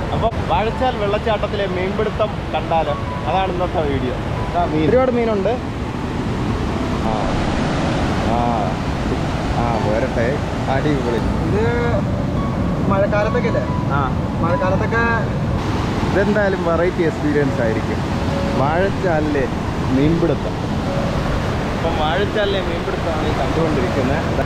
അപ്പം വാഴച്ചാൽ വെള്ളച്ചാട്ടത്തിലെ മീൻപിടുത്തം കണ്ടാലോ? അതാണ് ഇന്നത്തെ വീഡിയോ. ഒരുപാട് മീനുണ്ട്. പോരട്ടെ. അടിപൊളി. ഇത് മഴക്കാലത്തൊക്കെ അല്ലേ? മഴക്കാലത്തൊക്കെ ഇതെന്തായാലും വെറൈറ്റി എക്സ്പീരിയൻസ് ആയിരിക്കും. വാഴച്ചാലിലെ മീൻപിടുത്തം. അപ്പം വാഴച്ചാലിലെ മീൻപിടുത്തമാണ് ഈ കണ്ടുകൊണ്ടിരിക്കുന്നത്.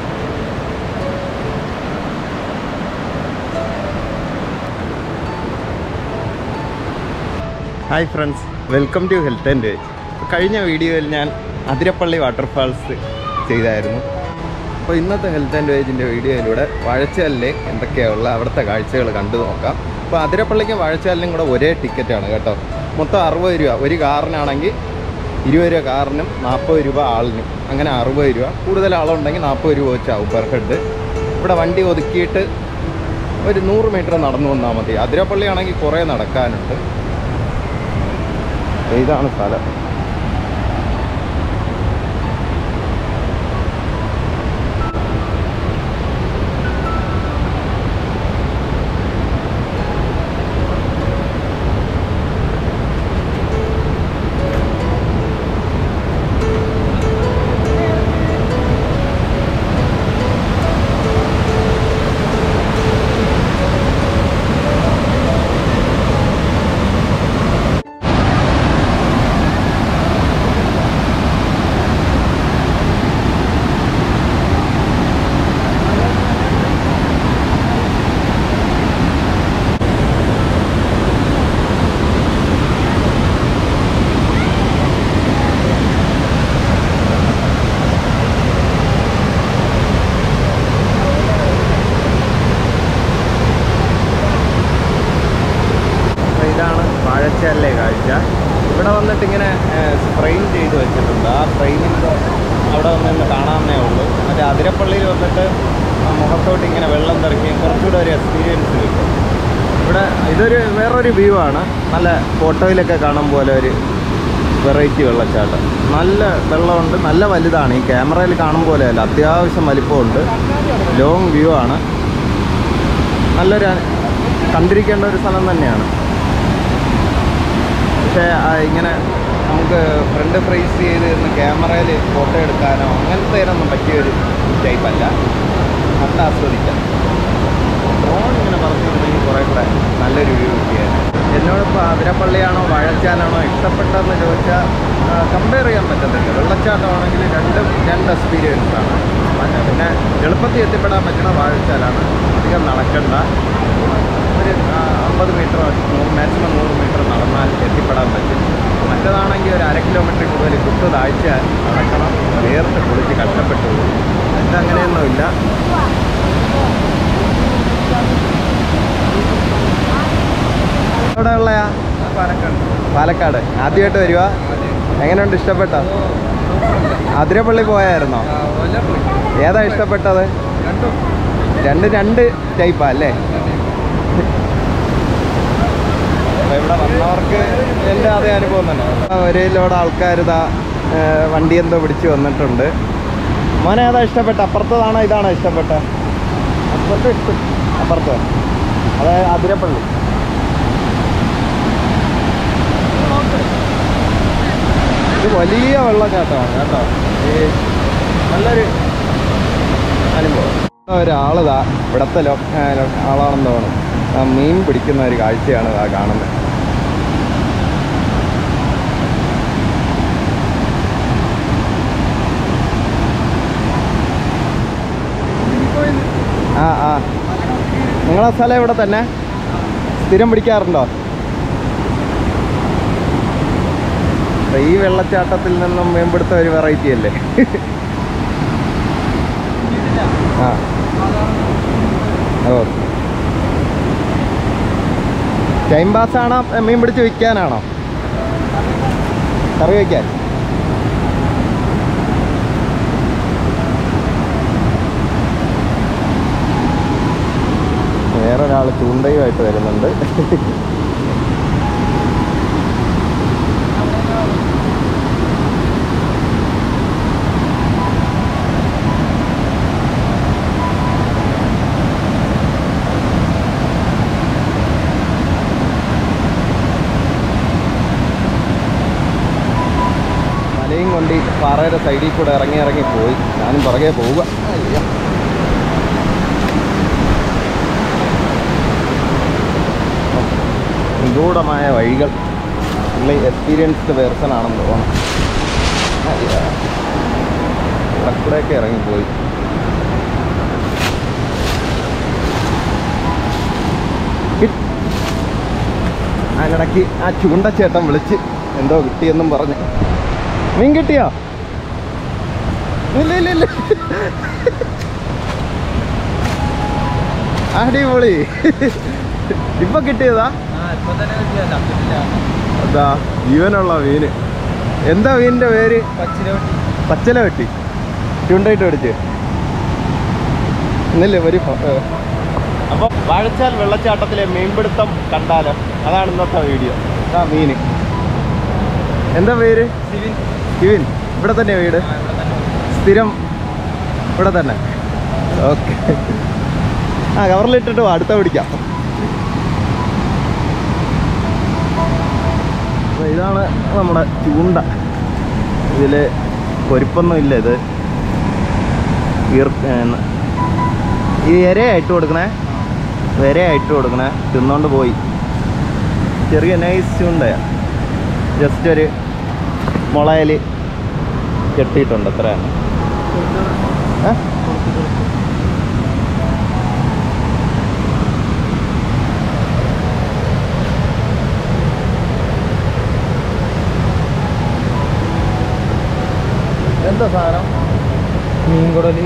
Hi friends, welcome to health and veg. കഴിഞ്ഞ വീഡിയോയിൽ ഞാൻ അതിരപ്പള്ളി വാട്ടർഫാൾസ് ചെയ്തായിരുന്നു. അപ്പോൾ ഇന്നത്തെ ഹെൽത്ത് ആൻഡ് വേജിൻ്റെ വീഡിയോയിലൂടെ വാഴച്ചാലിലെ എന്തൊക്കെയുള്ള അവിടുത്തെ കാഴ്ചകൾ കണ്ടു നോക്കാം. അപ്പോൾ അതിരപ്പള്ളിക്കും വാഴച്ചാലിനും കൂടെ ഒരേ ടിക്കറ്റാണ് കേട്ടോ. മൊത്തം 60 രൂപ. ഒരു കാറിനാണെങ്കിൽ 20 രൂപ കാറിനും, 40 രൂപ ആളിനും, അങ്ങനെ 60 രൂപ. കൂടുതൽ ആളുണ്ടെങ്കിൽ 40 രൂപ വെച്ചാവും പെർ ഹെഡ്. ഇവിടെ വണ്ടി ഒതുക്കിയിട്ട് ഒരു 100 മീറ്റർ നടന്നു വന്നാൽ മതി. അതിരപ്പള്ളി ആണെങ്കിൽ കുറേ നടക്കാനുണ്ട്. ഇതാണ് സ്ഥലം. വാഴച്ചാലിലെ കാഴ്ച. ഇവിടെ വന്നിട്ട് ഇങ്ങനെ ഫ്രെയിം ചെയ്ത് വെച്ചിട്ടുണ്ട്. ആ ഫ്രെയിമിൻ്റെ അവിടെ വന്നിന്ന് കാണാമെന്നേ ഉള്ളൂ. മറ്റേ അതിരപ്പള്ളിയിൽ വന്നിട്ട് മുഖത്തോട്ട് ഇങ്ങനെ വെള്ളം തെറിക്കുകയും കുറച്ചുകൂടെ ഒരു എക്സ്പീരിയൻസ് കിട്ടും. ഇവിടെ ഇതൊരു വേറൊരു വ്യൂ ആണ്. നല്ല ഫോട്ടോയിലൊക്കെ കാണും പോലെ ഒരു വെറൈറ്റി വെള്ളച്ചാട്ടം. നല്ല വെള്ളമുണ്ട്, നല്ല വലുതാണ്. ഈ ക്യാമറയിൽ കാണും പോലെയല്ല, അത്യാവശ്യം വലിപ്പമുണ്ട്. ലോങ് വ്യൂ ആണ്. നല്ലൊരു കണ്ടിരിക്കേണ്ട ഒരു സ്ഥലം തന്നെയാണ്. പക്ഷേ ഇങ്ങനെ നമുക്ക് ഫ്രണ്ട് ഫ്രേസ് ചെയ്ത് ഇന്ന് ക്യാമറയിൽ ഫോട്ടോ എടുക്കാനോ അങ്ങനത്തെ ഇതിനൊന്നും പറ്റിയൊരു ടൈപ്പല്ല. നല്ല ആസ്വദിക്കാം. ഡ്രോൺ ഇങ്ങനെ പറഞ്ഞിട്ടുണ്ടെങ്കിൽ കുറേ കൂടെ നല്ലൊരു വ്യൂ കിട്ടിയാണ്. എന്നോടിപ്പോൾ അതിരപ്പള്ളിയാണോ വാഴച്ചാലാണോ ഇഷ്ടപ്പെട്ടതെന്ന് ചോദിച്ചാൽ കമ്പയർ ചെയ്യാൻ പറ്റത്തില്ല. വെള്ളച്ചാട്ടമാണെങ്കിൽ രണ്ട് എക്സ്പീരിയൻസാണ്. പിന്നെ എളുപ്പത്തിൽ എത്തിപ്പെടാൻ പറ്റുന്ന വാഴച്ചാലാണ്. അധികം നടക്കണ്ട. ഒരു 50 മീറ്റർ മാക്സിമം 100 മീറ്റർ നടന്നാൽ എത്തിപ്പെടാൻ പറ്റും. മറ്റേതാണെങ്കിൽ ഒരു 1/2 കിലോമീറ്റർ കൂടുതൽ കുത്ത് താഴ്ച നടക്കണം. നേരിട്ട് കുളിച്ച് കഷ്ടപ്പെട്ടു പോകും. ഇതങ്ങനെയൊന്നുമില്ല. എവിടെ ഉള്ളയാ? പാലക്കാട്. ആദ്യമായിട്ട് വരുവാ? എങ്ങനെയുണ്ട്? ഇഷ്ടപ്പെട്ടോ? അതിരപ്പള്ളി പോയായിരുന്നോ? ഏതാ ഇഷ്ടപ്പെട്ടത്? രണ്ട് ടൈപ്പാ അല്ലേ? ഇവിടെ വന്നവർക്ക് എൻ്റെ അതേ അനുഭവം തന്നെ. ഒരു ലോഡ് ആൾക്കാർ ഇതാ വണ്ടി എന്തോ പിടിച്ച് വന്നിട്ടുണ്ട്. മോനെ ഏതാ ഇഷ്ടപ്പെട്ട? അപ്പുറത്തതാണോ ഇതാണോ ഇഷ്ടപ്പെട്ട? അപ്പുറത്ത് അതായത് അതിരപ്പള്ളി. ഇത് വലിയ വെള്ളച്ചാട്ടമാണ് കേട്ടോ. ഈ നല്ലൊരു അനുഭവം. ഒരാളിതാ ഇവിടുത്തെ ആളാണെന്ന് തോന്നുന്നു. മീൻ പിടിക്കുന്ന ഒരു കാഴ്ചയാണ് ഇതാ കാണുന്നത്. നിങ്ങളെ സ്ഥലം ഇവിടെ തന്നെ? സ്ഥിരം പിടിക്കാറുണ്ടോ? ഈ വെള്ളച്ചാട്ടത്തിൽ നിന്നും മീൻപിടുത്തം ഒരു വെറൈറ്റി അല്ലേ? ഓ, ടൈം പാസ്സാണോ മീൻ പിടിച്ച് വിൽക്കാനാണോ? കറി വയ്ക്കാൻ? വേറൊരാൾ ചൂണ്ടയുമായിട്ട് വരുന്നുണ്ട്. പാറയുടെ സൈഡിൽ കൂടെ ഇറങ്ങി പോയി. ഞാനും പുറകെ പോവുക. അയ്യോ, നിഗൂഢമായ വഴികൾ. പുള്ളി എക്സ്പീരിയൻസ്ഡ് പേഴ്സൺ ആണെന്ന് തോന്നുന്നു. ഇടക്കൂടെയൊക്കെ ഇറങ്ങിപ്പോയി. അതിനിടയ്ക്ക് ആ ചൂണ്ടച്ചേട്ടൻ വിളിച്ച് എന്തോ കിട്ടിയെന്നും പറഞ്ഞ്. മീൻ കിട്ടിയോ? ഇല്ല. അടിപൊളി. ഇപ്പൊ കിട്ടിയതാ? അതാ ജീവനുള്ള മീന്. എന്താ മീനിന്റെ പേര്? പച്ചല വെട്ടി. ചൂണ്ടയിട്ട് പിടിച്ച് ഇന്നല്ലേ ഒരു. അപ്പോൾ വാഴച്ചാൽ വെള്ളച്ചാട്ടത്തിലെ മീൻപിടുത്തം കണ്ടാലോ? അതാണ് ഇന്നത്തെ വീഡിയോ. ആ മീന്. എന്താ പേര്? സിവിൻ. ഇവിടെ തന്നെ വീട്? സ്ഥിരം ഇവിടെ തന്നെ? ഓക്കെ. ആ കവറിലിട്ടിട്ട് അടുത്ത പിടിക്കാം. അപ്പോൾ ഇതാണ് നമ്മുടെ ചൂണ്ട. ഇതിൽ പൊരിപ്പൊന്നും ഇല്ല. ഇത് ഈ ഇരയായിട്ട് കൊടുക്കണേ. തിന്നോണ്ട് പോയി. ചെറിയ നൈസ് ചൂണ്ടയാ. ജസ്റ്റ് ഒരു മുളയിൽ കെട്ടിയിട്ടുണ്ട്. എത്രയാണ്? എന്താ സാധനം? മീൻകുടല്.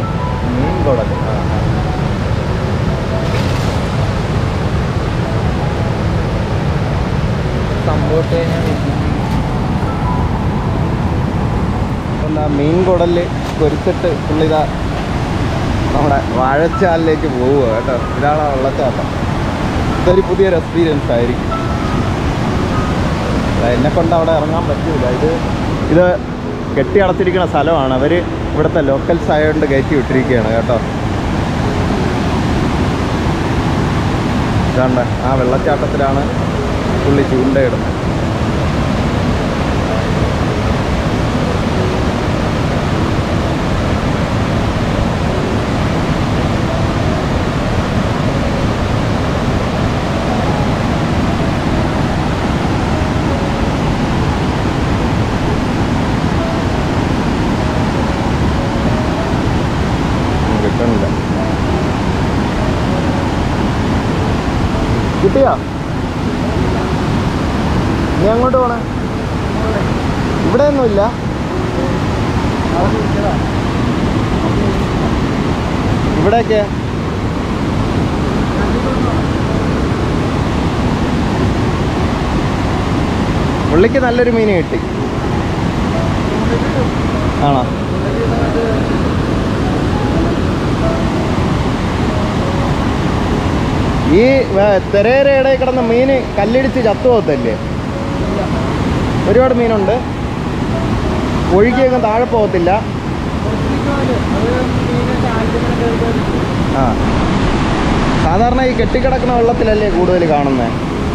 മീൻകുടല് പൊരിച്ചിട്ട് പുള്ളിതാ നമ്മുടെ വാഴച്ചാലിലേക്ക് പോവുക കേട്ടോ. ഇതാണ് വെള്ളച്ചാട്ടം. ഇതൊരു പുതിയൊരു എക്സ്പീരിയൻസ് ആയിരിക്കും. എന്നെക്കൊണ്ട് അവിടെ ഇറങ്ങാൻ പറ്റില്ല. ഇത് കെട്ടി അടച്ചിരിക്കുന്ന സ്ഥലമാണ്. അവർ ഇവിടുത്തെ ലോക്കൽസ് ആയതുകൊണ്ട് കയറ്റി വിട്ടിരിക്കുകയാണ് കേട്ടോ. ഇതാണ്ട് ആ വെള്ളച്ചാട്ടത്തിലാണ് പുള്ളി ചൂണ്ടയിടുന്നത്. കിട്ടിയോ? നീ അങ്ങോട്ട് പോണേ? ഇവിടെ ഒന്നുമില്ല. ഇവിടെയൊക്കെ പുള്ളിക്ക് നല്ലൊരു മീൻ കിട്ടി. ആണോ? ഈ തെരേരയുടെ കിടന്ന മീന് കല്ലിടിച്ച് ചത്തുപോകത്തല്ലേ? ഒരുപാട് മീനുണ്ട്. ഒഴുകിയൊക്കെ താഴെ പോകത്തില്ല. ആ സാധാരണ ഈ കെട്ടിക്കിടക്കുന്ന വെള്ളത്തിലല്ലേ കൂടുതൽ കാണുന്നത്?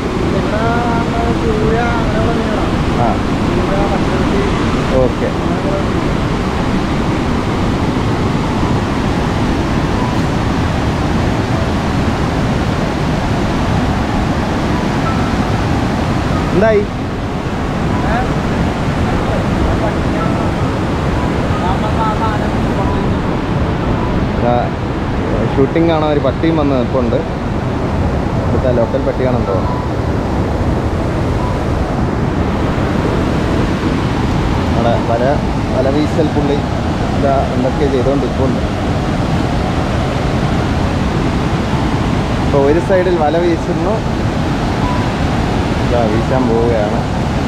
ആ ഓക്കെ. എന്തായി? ഷൂട്ടിംഗ് ആണ്. ഒരു പട്ടിയും വന്ന് നിൽപ്പുണ്ട്. ഇവിടുത്തെ ലോക്കൽ പട്ടിയാണെന്ന് തോന്നുന്നു. അവിടെ വല വീശൽ പുള്ളി ഇതാ എന്തൊക്കെ ചെയ്തുകൊണ്ടിരിപ്പുണ്ട്. ഇപ്പോൾ ഒരു സൈഡിൽ വല വീശുന്നു. ഇതാ വീശാൻ പോവുകയാണ്.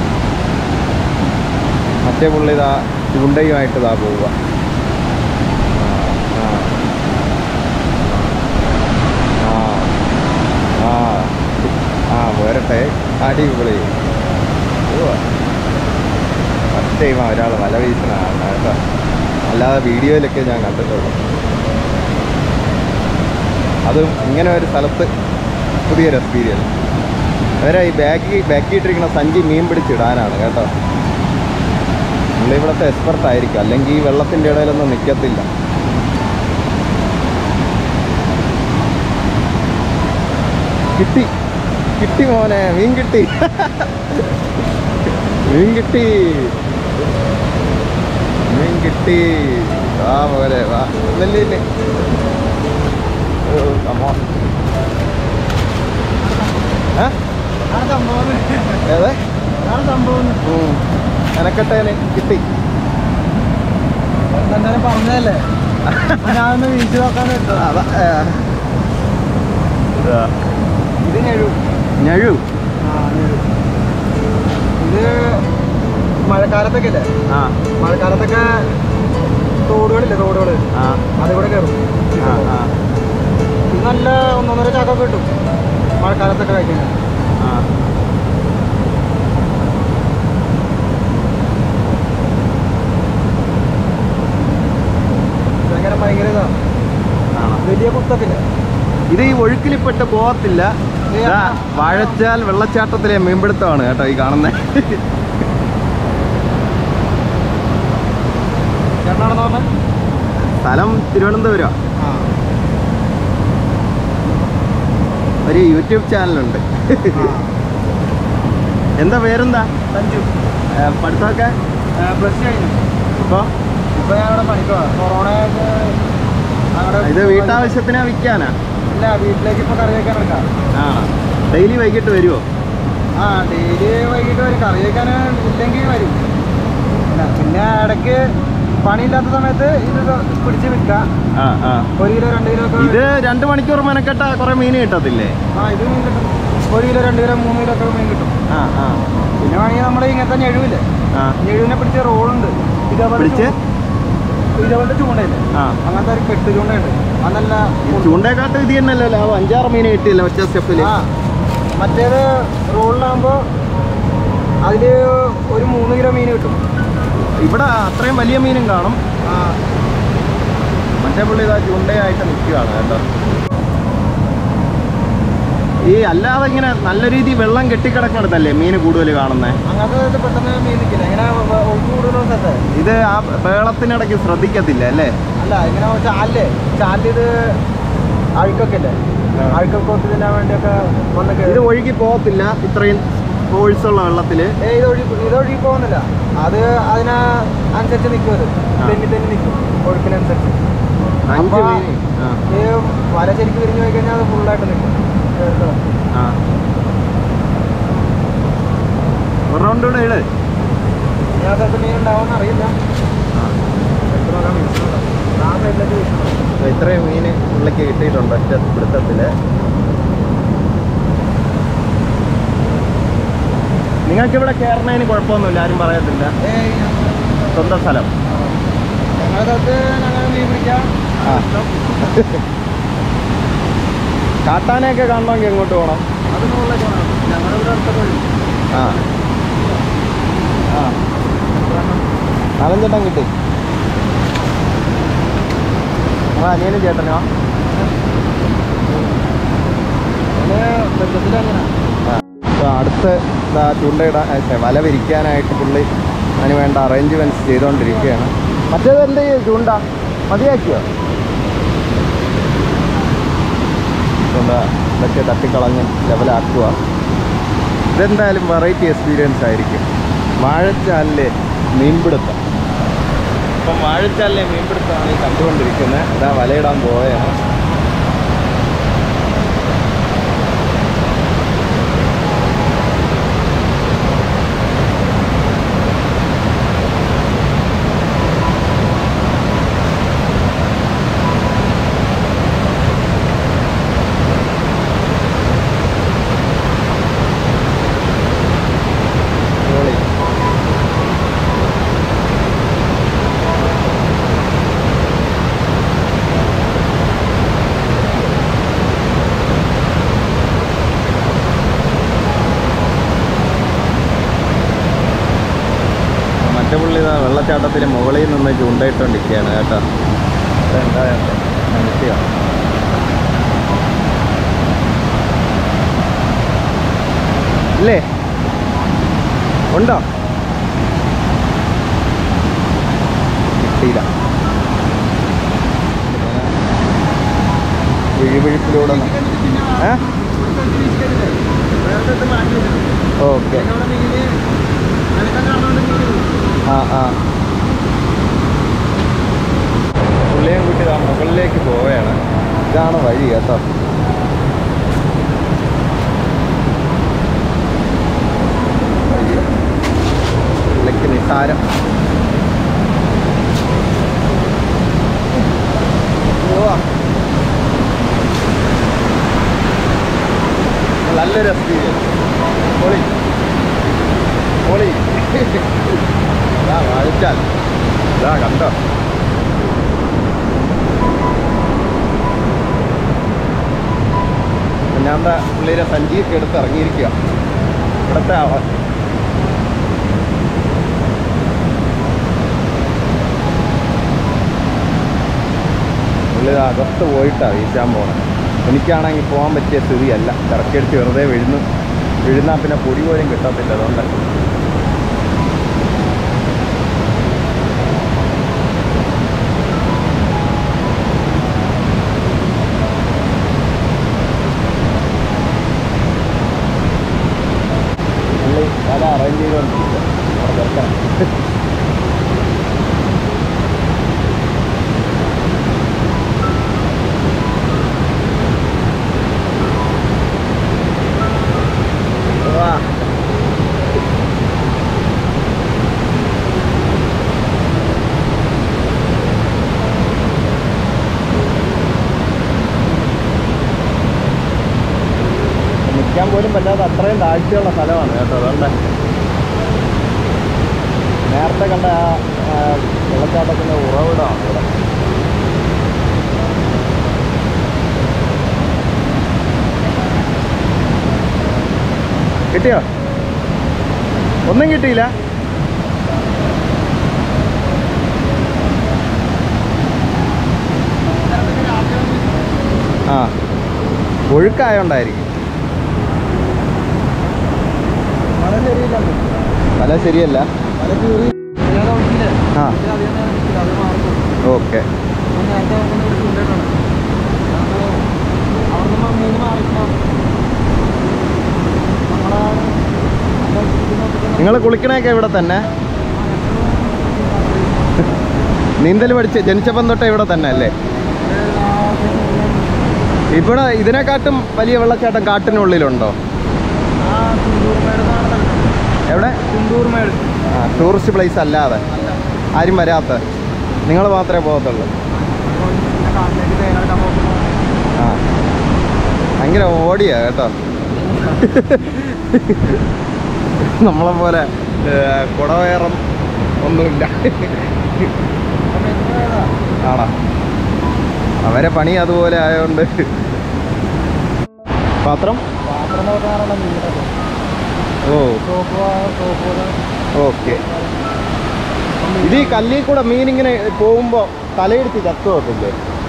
മറ്റേ പുള്ളി ഇതാ ചൂണ്ടയുമായിട്ട് ഇതാ പോവുക. പോരട്ടെ. അടിപൊളി. ഫസ്റ്റ് ടൈമാണ് ഒരാൾ വല വീശുന്നതാണ് കേട്ടോ. അല്ലാതെ വീഡിയോയിലൊക്കെ ഞാൻ കണ്ടിട്ടുള്ളൂ. അതും ഇങ്ങനെ ഒരു സ്ഥലത്ത് പുതിയൊരു എക്സ്പീരിയൻസ്. അവരെ ഈ ബാക്കി ഇട്ടിരിക്കുന്ന സഞ്ചി മീൻ പിടിച്ചിടാനാണ് കേട്ടോ. പുള്ളി ഇവിടുത്തെ എക്സ്പെർട്ട് ആയിരിക്കും, അല്ലെങ്കിൽ ഈ വെള്ളത്തിൻ്റെ ഇടയിലൊന്നും നിൽക്കത്തില്ല. കിട്ടി കിട്ടി മോനെ, മീൻ കിട്ടി. മീൻ കിട്ടി, മീൻ കിട്ടി. വാ പോലെ വാ. ഇല്ലേ ഏതെ എനക്കട്ടേനെ കിട്ടി. എന്തായാലും പറഞ്ഞതല്ലേ, ഞാനൊന്ന് വീഴ്ച നോക്കാൻ പറ്റും. അതാ ഇത് ഞഴു. ഞഴു ഇത് മഴക്കാലത്തൊക്കെ ഇല്ലേ, മഴക്കാലത്തൊക്കെ തോടുകളില്ലേ, തോടുകള് അതിവിടെ കയറും. ഇത് നല്ല 1.5 ചാക്കൊക്കെ കിട്ടും മഴക്കാലത്തൊക്കെ കഴിക്കുന്നത്. ഭയങ്കര ഇതാണ്, വലിയ കുത്തത്തില്ല. ഇത് ഈ ഒഴുക്കിൽപ്പെട്ട് പോകത്തില്ല. വാഴച്ചാൽ വെള്ളച്ചാട്ടത്തിലെ മീൻപിടുത്തമാണ് കേട്ടോ ഈ കാണുന്നത്. സ്ഥലം തിരുവനന്തപുരം. ഒരു യൂട്യൂബ് ചാനലുണ്ട്. എന്താ പേരെന്താ? സഞ്ജു. പഠിത്തമൊക്കെ പ്ലസ് ടു കഴിഞ്ഞു. ഇപ്പോൾ ഞങ്ങളുടെ പണിക്കോ കൊറോണ ഇത് വീട്ടാവശ്യത്തിനാ വിൽക്കാനാ? ഇല്ല, വീട്ടിലേക്ക് ഇപ്പോൾ കറി വയ്ക്കാൻ എടുക്കാം. ആ, ഡെയിലി വൈകിട്ട് വരുമോ? ആ, ഡെയിലി വൈകിട്ട് വരും. കറി വയ്ക്കാൻ ഇല്ലെങ്കിൽ വരും. പിന്നെ ഇടയ്ക്ക് പണിയില്ലാത്ത സമയത്ത് ഇത് പിടിച്ച് വിൽക്കാം. 1 കിലോ 2 കിലോ ഒക്കെ. ഇത് 2 മണിക്കൂർ മെനക്കെട്ട കുറെ മീൻ കിട്ടത്തില്ലേ? ഇത് മീൻ കിട്ടും. 1 കിലോ 2 കിലോ 3 കിലോ ഒക്കെ മീൻ കിട്ടും. പിന്നെ വേണമെങ്കിൽ നമ്മൾ ഇങ്ങനത്തെ ഞഴുവില്ലേ, ഞഴുവിനെ പിടിച്ച റോളുണ്ട്. ഇതേപോലത്തെ ചൂണ്ടയില്ലേ, അങ്ങനത്തെ ഒരു കെട്ട് ചൂണ്ടയുണ്ട്. അതല്ല ചൂണ്ടയെക്കാട്ട് ഇത് തന്നെയല്ലോ ലാഭം. 5-6 മീൻ കിട്ടിയില്ല ഒറ്റ സ്റ്റെപ്പില്. മറ്റേത് റോളിലാകുമ്പോൾ അതിൽ ഒരു 3 കിലോ മീൻ കിട്ടും. ഇവിടെ അത്രയും വലിയ മീനും കാണും. മറ്റേ പുള്ളി ഇതാ ചൂണ്ടയായിട്ട് നിൽക്കുകയാണ് കേട്ടോ. ഈ അല്ലാതെ ഇങ്ങനെ നല്ല രീതിയിൽ വെള്ളം കെട്ടിക്കിടക്കുന്നിടത്തല്ലേ മീൻ കൂടുതൽ കാണുന്നത്? അങ്ങനത്തെ പെട്ടെന്ന് മീൻ നിൽക്കില്ല. ഇങ്ങനെ കൂടുതലും സ്ഥലത്ത് ഇത് ആ വെള്ളത്തിനിടയ്ക്ക് ശ്രദ്ധിക്കത്തില്ല അല്ലേ? അല്ല, ഇങ്ങനെ ചാലിത് അഴുക്കൊക്കെ ഇല്ലേ, അഴുക്കൊക്കെ ഒത്തിരി വേണ്ടിയൊക്കെ വന്നൊക്കെ. ഇത് ഒഴുകി പോകത്തില്ല ഇത്രയും ഫോഴ്സുള്ള വെള്ളത്തില്. ഇത് ഒഴുകി പോകുന്നില്ല. അത് അതിനനുസരിച്ച് നിൽക്കും. അത് തെന്നി നിൽക്കും ഒഴുക്കിനനുസരിച്ച്. ഈ വല ശരിക്കും വിരിഞ്ഞു പോയി കഴിഞ്ഞാൽ അത് ഫുള്ളായിട്ട് നിൽക്കും. റൗണ്ട് കൂടെ ഇട്. ആ സ്ഥലത്ത് മീൻ ഉണ്ടാവുമെന്ന് അറിയില്ല. ഇത്രയും മീൻ ഉള്ളിലേക്ക് കിട്ടിയിട്ടുണ്ട് ഒറ്റ പിടുത്തത്തില്. നിങ്ങൾക്ക് ഇവിടെ കയറുന്നതിന് കുഴപ്പമൊന്നുമില്ല, ആരും പറയത്തില്ല. സ്വന്തം സ്ഥലം. ഞങ്ങളുടെ സ്ഥലത്ത് ഞങ്ങൾ മീൻ പിടിക്കാം. കാട്ടാനയൊക്കെ കാണണമെങ്കിൽ എങ്ങോട്ട് പോകണം? അത് മുകളിലേക്ക് പോകണം. ഞങ്ങളിവിടെ അടുത്തൊക്കെ വഴി. 4-5 കിട്ടി. അനിയനും ചേട്ടനോ? അപ്പോൾ അടുത്ത് ചൂണ്ടയിടാൻ വല വിരിക്കാനായിട്ട് പുള്ളി അതിന് വേണ്ട അറേഞ്ച്മെൻറ്റ്സ് ചെയ്തുകൊണ്ടിരിക്കുകയാണ്. മറ്റേത് എന്ത് ചെയ്യും? ചൂണ്ട മതിയാക്കിയോ? ചൂണ്ട ഇതൊക്കെ തട്ടിക്കളഞ്ഞ് ലെവലാക്കുക. ഇതെന്തായാലും വെറൈറ്റി എക്സ്പീരിയൻസ് ആയിരിക്കും. വാഴച്ചാലിലെ മീൻപിടുത്തം. ഇപ്പം വാഴച്ചാലിലെ മീൻപിടുത്തമാണ് ഈ കണ്ടുകൊണ്ടിരിക്കുന്നത്. ഇതാ വലയിടാൻ പോവുകയാണ്. പുള്ളി വെള്ളച്ചാട്ടത്തിന് മുകളിൽ നിന്ന് ചൂണ്ടയിട്ടുകൊണ്ടിരിക്കുകയാണ് കേട്ടോ. എന്താ മനസ്സിലാണ് ഇല്ലേ? ഉണ്ടോ? വിഴിവിഴിപ്പിലൂടെ ഓക്കെ. പുള്ളിയും കുട്ടി മുകളിലേക്ക് പോവുകയാണ്. ഇതാണ് വഴി കേട്ടോ. പുള്ളിക്ക് നിസാരം. നല്ലൊരു എക്സ്പീരിയൻസ്. പൊളി പൊളി. ഇതാ വായിച്ചാൽ ഇതാ കണ്ടോ. ഞാൻ എന്താ പുള്ളിയുടെ സഞ്ചിയൊക്കെ എടുത്ത് ഇറങ്ങിയിരിക്കുക. ഇവിടുത്തെ പുള്ളി അകത്ത് പോയിട്ടാണ് വീശാൻ പോകണം. എനിക്കാണെങ്കിൽ പോകാൻ പറ്റിയ സ്ഥിതിയല്ല. ചിറക്കടിച്ച് വെറുതെ വീഴുന്നാൽ പിന്നെ പൊടി പോലും കിട്ടത്തില്ല. അതുകൊണ്ട് പുള്ളി പല അറേഞ്ച് ചെയ്തുകൊണ്ടിരിക്കുക. അവിടെ ചെറുക്കണം. നിൽക്കാൻ പോലും പറ്റാത്ത അത്രയും താഴ്ചയുള്ള സ്ഥലമാണ് കേട്ടോ. അതുകൊണ്ട് നേരത്തെ കണ്ട ആ വെള്ളച്ചാട്ടത്തിൻ്റെ ഉറവിടമാണ് ഇവിടെ. കിട്ടിയോ? ഒന്നും കിട്ടിയില്ല. ആ ഒഴുക്കായോണ്ടായിരിക്കും. തല ശരിയല്ല. ആ ഓക്കെ. നിങ്ങൾ കുളിക്കണൊക്കെ ഇവിടെ തന്നെ? നീന്തൽ പഠിച്ച് ജനിച്ചപ്പം തൊട്ടേ ഇവിടെ തന്നെ അല്ലേ? ഇവിടെ ഇതിനെക്കാട്ടും വലിയ വെള്ളച്ചാട്ടം കാട്ടിനുള്ളിലുണ്ടോ? എവിടെ? ടൂറിസ്റ്റ് പ്ലേസ് അല്ലാതെ ആരും വരാത്ത, നിങ്ങൾ മാത്രമേ പോകത്തുള്ളൂ. ആ ഭയങ്കര ഓടിയാ കേട്ടോ. നമ്മളെ പോലെ കുടവേറും ഒന്നുമില്ല. ആടാ, അവരെ പണി അതുപോലെ ആയതുകൊണ്ട്. പാത്രം ഓ ഓക്കെ. ഇത് ഈ കല്ലിൽ കൂടെ മീൻ ഇങ്ങനെ പോകുമ്പോൾ തലയിടിച്ച് ചത്തു പോകത്തില്ലേ?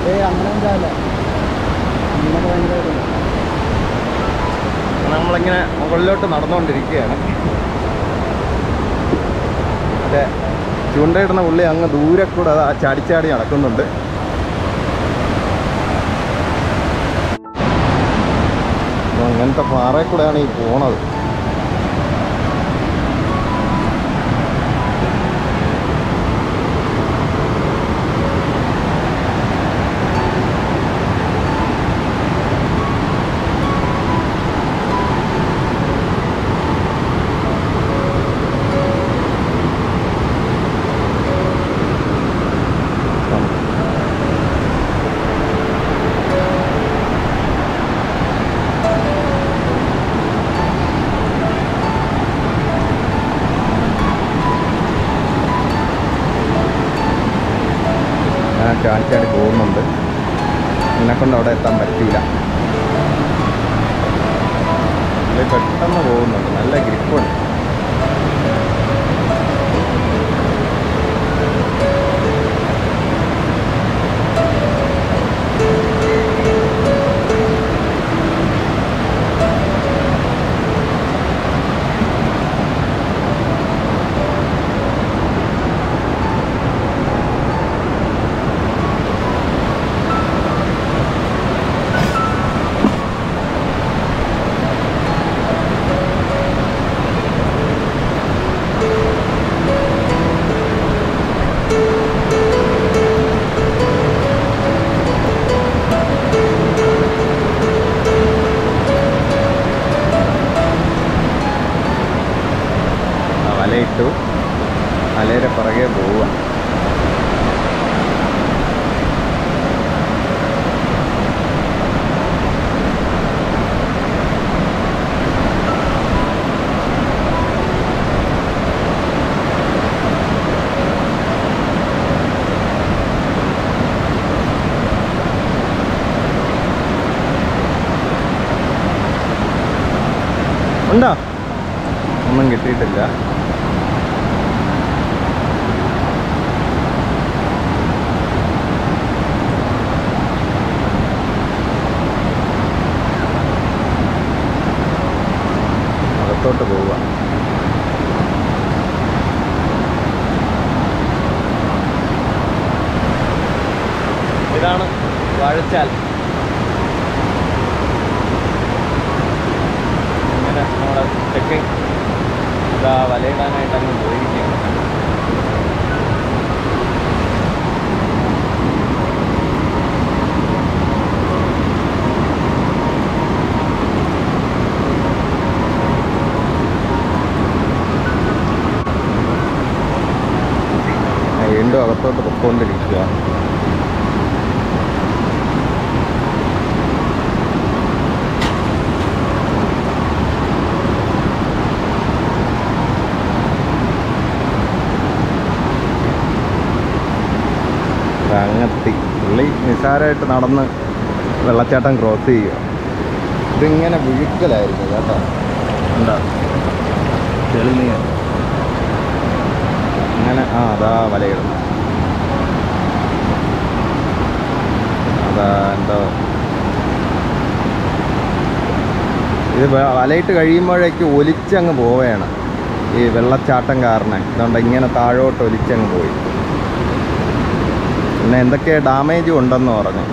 നമ്മളിങ്ങനെ മുകളിലോട്ട് നടന്നുകൊണ്ടിരിക്കുകയാണ്. മറ്റേ ചൂണ്ടയിടുന്ന പുള്ളി അങ്ങ് ദൂരെ കൂടെ അത് ചാടിച്ചാടി നടക്കുന്നുണ്ട്. അങ്ങനത്തെ പാറയിൽ കൂടെയാണ് ഈ പോണത്. ചാടിച്ചാടി പോകുന്നുണ്ട്. എന്നെക്കൊണ്ട് അവിടെ എത്താൻ പറ്റില്ല. പെട്ടെന്ന് പോകുന്നുണ്ട്. നല്ല ഗ്രിപ്പുണ്ട്. വിട്ടു, മലയുടെ പുറകെ പോവുക. ഉണ്ടോ? ഒന്നും കിട്ടിയിട്ടില്ല. അകത്തോട്ട് പോവുക. ഇതാണ് വാഴച്ചാൽ. നമ്മുടെ തെക്കൻ ഇതാ വലയിടാനായിട്ട് അങ്ങ് പോയിരിക്കുകയാണ്. വീണ്ടും അകത്തോട്ട് പൊക്കോണ്ടിരിക്കുക. അങ്ങെത്തി. പുള്ളി നിസ്സാരമായിട്ട് നടന്ന് വെള്ളച്ചാട്ടം ക്രോസ് ചെയ്യുക. ഇതിങ്ങനെ വിഴുക്കലായിരുന്നു കേട്ടോ. എന്താ തെളിഞ്ഞ അങ്ങനെ അതാ വലയിടുന്നു. അതാ എന്തോ ഇത് വലയിട്ട് കഴിയുമ്പോഴേക്ക് ഒലിച്ചങ്ങ് പോവുകയാണ് ഈ വെള്ളച്ചാട്ടം കാരണം. അതുകൊണ്ട് ഇങ്ങനെ താഴോട്ട് ഒലിച്ചങ്ങ് പോയി. പിന്നെ എന്തൊക്കെ ഡാമേജും ഉണ്ടെന്ന് പറഞ്ഞു.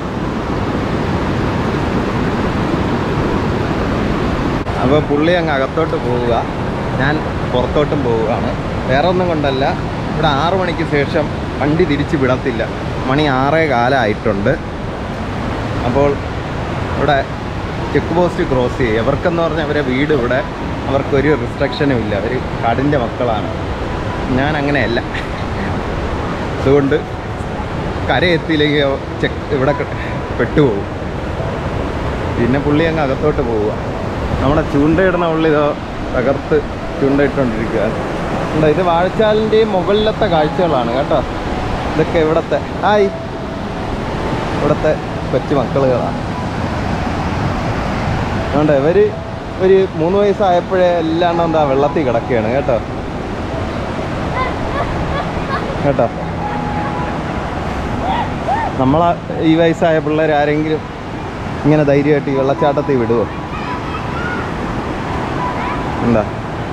അപ്പോൾ പുള്ളി അങ്ങ് അകത്തോട്ട് പോവുക, ഞാൻ പുറത്തോട്ടും പോവുകയാണ്. വേറെ ഒന്നും കൊണ്ടല്ല, ഇവിടെ 6 മണിക്ക് ശേഷം വണ്ടി തിരിച്ച് വിടത്തില്ല. മണി 6:15 ആയിട്ടുണ്ട്. അപ്പോൾ ഇവിടെ ചെക്ക് പോസ്റ്റ് ക്രോസ് ചെയ്യും. അവർക്കെന്ന് പറഞ്ഞാൽ അവരെ വീട് ഇവിടെ, അവർക്കൊരു റിസ്ട്രിക്ഷനും ഇല്ല. അവർ കാടിൻ്റെ മക്കളാണ്. ഞാൻ അങ്ങനെയല്ല. അതുകൊണ്ട് കരയെത്തിയില്ലെങ്കിൽ ഇവിടെ പെട്ടുപോകും. പിന്നെ പുള്ളി അങ്ങ് അകത്തോട്ട് പോവുക. നമ്മുടെ ചൂണ്ടയിടുന്ന പുള്ളി ഇതോ തകർത്ത് ചൂണ്ടയിട്ടുകൊണ്ടിരിക്കുക. ഇത് വാഴച്ചാലിൻ്റെയും മുകളിലത്തെ കാഴ്ചകളാണ് കേട്ടോ. ഇതൊക്കെ ഇവിടുത്തെ ഇവിടുത്തെ കൊച്ചു മക്കളുകളാണ്. അതുകൊണ്ട് ഇവർ ഒരു 3 വയസ്സായപ്പോഴേ എല്ലാം എന്താ വെള്ളത്തിൽ കിടക്കുകയാണ് കേട്ടോ. നമ്മളെ ഈ വയസ്സായ പിള്ളേർ ആരെങ്കിലും ഇങ്ങനെ ധൈര്യമായിട്ട് ഈ വെള്ളച്ചാട്ടത്തിൽ വിടുമോ? എന്താ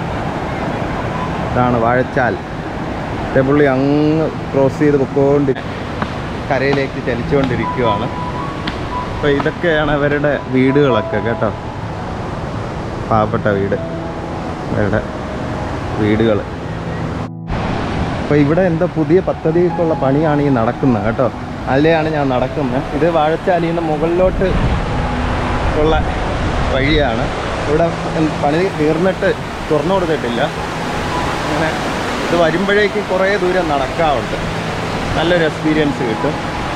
ഇതാണ് വാഴച്ചാൽ. പുള്ളി അങ്ങ് ക്രോസ് ചെയ്ത് പൊക്കോണ്ട് കരയിലേക്ക് ചലിച്ചുകൊണ്ടിരിക്കുകയാണ്. അപ്പോൾ ഇതൊക്കെയാണ് അവരുടെ വീടുകളൊക്കെ കേട്ടോ. പാവപ്പെട്ട അവരുടെ വീടുകൾ. അപ്പോൾ ഇവിടെ എന്താ പുതിയ പദ്ധതിക്കുള്ള പണിയാണ് ഈ നടക്കുന്നത് കേട്ടോ. അതിലെയാണ് ഞാൻ നടക്കുന്നത്. ഇത് വാഴച്ചാലിൽ നിന്ന് മുകളിലോട്ട് ഉള്ള വഴിയാണ്. ഇവിടെ പണി തീർന്നിട്ട് തുറന്നു കൊടുത്തിട്ടില്ല. അങ്ങനെ ഇത് വരുമ്പോഴേക്ക് കുറേ ദൂരം നടക്കാറുണ്ട്. നല്ലൊരു എക്സ്പീരിയൻസ് കിട്ടും.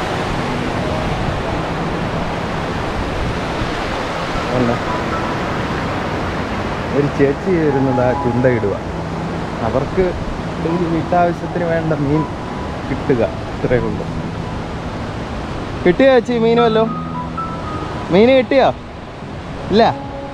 ഒരു ചേച്ചി വരുന്നത് ആ ചുണ്ടയിടുക. അവർക്ക് വീട്ടാവശ്യത്തിന് വേണ്ട മീൻ കിട്ടുക, ഇത്രയേ ഉള്ളൂ. കിട്ടിയോ ചേച്ചി മീനുമല്ലോ? മീൻ കിട്ടിയോ? ഇല്ല.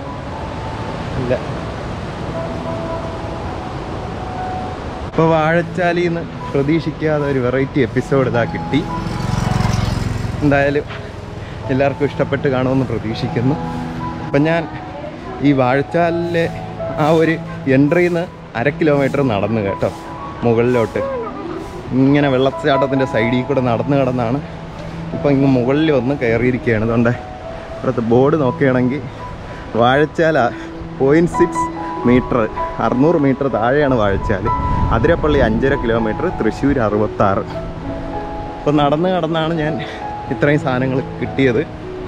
ഇപ്പോൾ വാഴച്ചാലിൽ നിന്ന് പ്രതീക്ഷിക്കാതെ ഒരു വെറൈറ്റി എപ്പിസോഡ് ഇതാ കിട്ടി. എന്തായാലും എല്ലാവർക്കും ഇഷ്ടപ്പെട്ട് കാണുമെന്ന് പ്രതീക്ഷിക്കുന്നു. അപ്പം ഞാൻ ഈ വാഴച്ചാലിലെ ആ ഒരു എൻട്രിയിൽ നിന്ന് 1/2 കിലോമീറ്റർ നടന്നു കേട്ടോ മുകളിലോട്ട്. ഇങ്ങനെ വെള്ളച്ചാട്ടത്തിൻ്റെ സൈഡിൽ കൂടെ നടന്നാണ് ഇപ്പം ഇങ്ങ് മുകളിൽ വന്ന് കയറിയിരിക്കുകയാണ്. അതുകൊണ്ട് ഇവിടുത്തെ ബോർഡ് നോക്കുകയാണെങ്കിൽ വാഴച്ചാൽ 0.6 മീറ്റർ 600 മീറ്റർ താഴെയാണ് വാഴച്ചാൽ. അതിരപ്പള്ളി 5.5 കിലോമീറ്റർ, തൃശ്ശൂർ 66. അപ്പോൾ നടന്നാണ് ഞാൻ ഇത്രയും സാധനങ്ങൾ കിട്ടിയത്.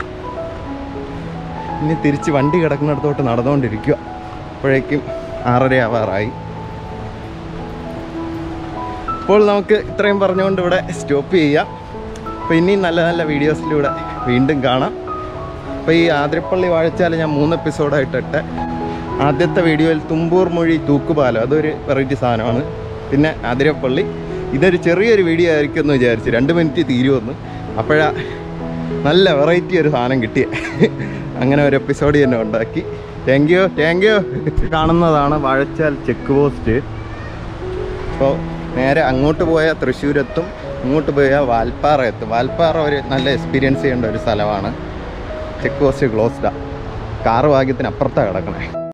ഇനി തിരിച്ച് വണ്ടി കിടക്കുന്നിടത്തോട്ട് നടന്നുകൊണ്ടിരിക്കുക. അപ്പോഴേക്കും 6:30 ആവാറായി. അപ്പോൾ നമുക്ക് ഇത്രയും പറഞ്ഞുകൊണ്ട് ഇവിടെ സ്റ്റോപ്പ് ചെയ്യാം. അപ്പോൾ ഇനിയും നല്ല നല്ല വീഡിയോസിലൂടെ വീണ്ടും കാണാം. അപ്പോൾ ഈ ആതിരപ്പള്ളി വാഴച്ചാൽ ഞാൻ 3 എപ്പിസോഡായിട്ടിട്ട് ആദ്യത്തെ വീഡിയോയിൽ തുമ്പൂർ മൊഴി തൂക്കുപാലം, അതൊരു വെറൈറ്റി സാധനമാണ്. പിന്നെ ആതിരപ്പള്ളി, ഇതൊരു ചെറിയൊരു വീഡിയോ ആയിരിക്കും എന്ന് വിചാരിച്ചു, 2 മിനിറ്റ് തീരുമെന്ന്. അപ്പോഴാ നല്ല വെറൈറ്റി ഒരു സാധനം കിട്ടിയ അങ്ങനെ ഒരു എപ്പിസോഡ് തന്നെ ഉണ്ടാക്കി. Thank you. കാണുന്നതാണ് വാഴച്ചാൽ ചെക്ക് പോസ്റ്റ്. അപ്പോൾ നേരെ അങ്ങോട്ട് പോയാൽ തൃശ്ശൂരെത്തും, ഇങ്ങോട്ട് പോയാൽ വാൽപ്പാറ എത്തും. വാൽപ്പാറ ഒരു നല്ല എക്സ്പീരിയൻസ് ചെയ്യേണ്ട ഒരു സ്ഥലമാണ്. ചെക്ക് പോസ്റ്റ് ക്ലോസ്ഡാണ്, കാറ് ഭാഗ്യത്തിന് അപ്പുറത്താണ് കിടക്കണേ.